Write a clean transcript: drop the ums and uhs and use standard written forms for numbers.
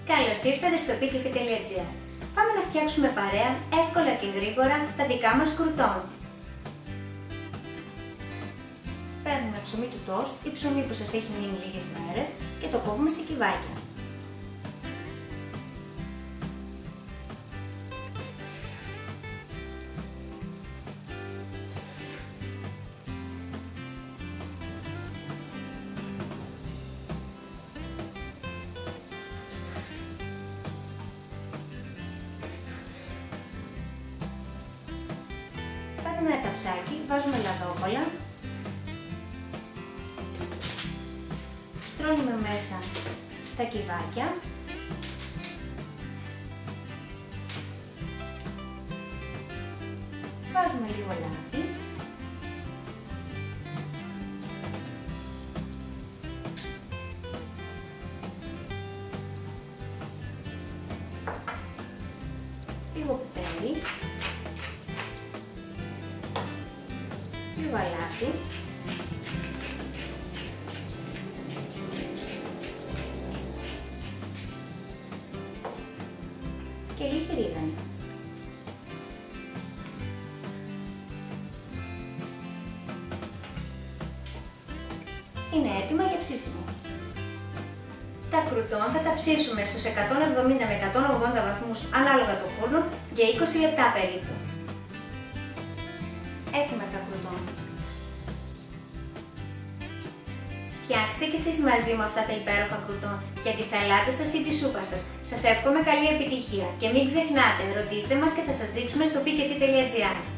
Καλώς ήρθατε στο pikefi.gr. Πάμε να φτιάξουμε παρέα, εύκολα και γρήγορα, τα δικά μας κρουτόν. Παίρνουμε ψωμί του τόστ ή ψωμί που σας έχει μείνει λίγες μέρες και το κόβουμε σε κυβάκια. Παίρνουμε ένα καψάκι, βάζουμε λαδόκολλα, στρώνουμε μέσα τα κυβάκια, βάζουμε λίγο λάδι, λίγο πιπέρι, λίγο αλάτι, και λίγη ρίγανη. Είναι έτοιμα για ψήσιμο. Τα κρουτόν θα τα ψήσουμε στους 170 με 180 βαθμούς ανάλογα το φούρνο για 20 λεπτά περίπου. Έτοιμα τα κρουτόν. Φτιάξτε και εσείς μαζί μου αυτά τα υπέροχα κρουτόν για τη σαλάτα σας ή τη σούπα σας. Σας εύχομαι καλή επιτυχία και μην ξεχνάτε, ρωτήστε μας και θα σας δείξουμε στο pikefi.gr.